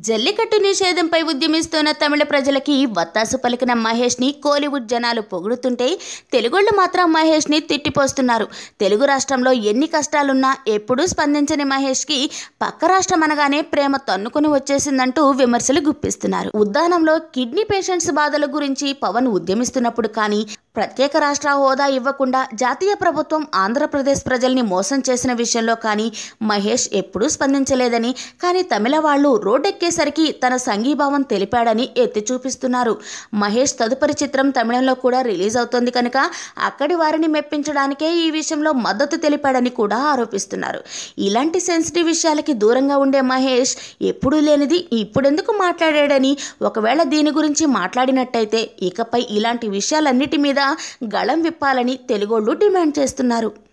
జల్లికట్టు నిషేధంపై ఉద్యమిస్తున్న తమిళ ప్రజలకి వత్తాసు పలికిన మహేష్ని కోలీవుడ్ జనాలు పొగుడుతుంటే తెలుగోళ్లు మాత్రం మహేష్ని తిట్టిపోస్తున్నారు. తెలుగు రాష్ట్రంలో ఎన్ని కష్టాలున్నా ఎప్పుడూ స్పందించని మహేష్కి పక్క రాష్ట్రం అనగానే ప్రేమ తన్నుకుని వచ్చేసిందంటూ విమర్శలు గుప్పిస్తున్నారు. ఉద్దానంలో కిడ్నీ పేషెంట్స్ బాధల గురించి పవన్ ఉద్యమిస్తున్నప్పుడు కానీ ప్రత్యేక రాష్ట్ర హోదా ఇవ్వకుండా జాతీయ ప్రభుత్వం ఆంధ్రప్రదేశ్ ప్రజల్ని మోసం చేసిన విషయంలో కానీ మహేష్ ఎప్పుడూ స్పందించలేదని, కానీ తమిళ వాళ్ళు రోడ్డెక్కేసరికి తన సంఘీభావం తెలిపాడని ఎత్తి చూపిస్తున్నారు. మహేష్ తదుపరి చిత్రం తమిళంలో కూడా రిలీజ్ అవుతోంది కనుక అక్కడి వారిని మెప్పించడానికే ఈ విషయంలో మద్దతు తెలిపాడని కూడా ఆరోపిస్తున్నారు. ఇలాంటి సెన్సిటివ్ విషయాలకి దూరంగా ఉండే మహేష్ ఎప్పుడూ లేనిది ఇప్పుడెందుకు మాట్లాడాడని, ఒకవేళ దీని గురించి మాట్లాడినట్టయితే ఇకపై ఇలాంటి విషయాలన్నిటి మీద గళం విప్పాలని తెలుగోళ్లు డిమాండ్ చేస్తున్నారు.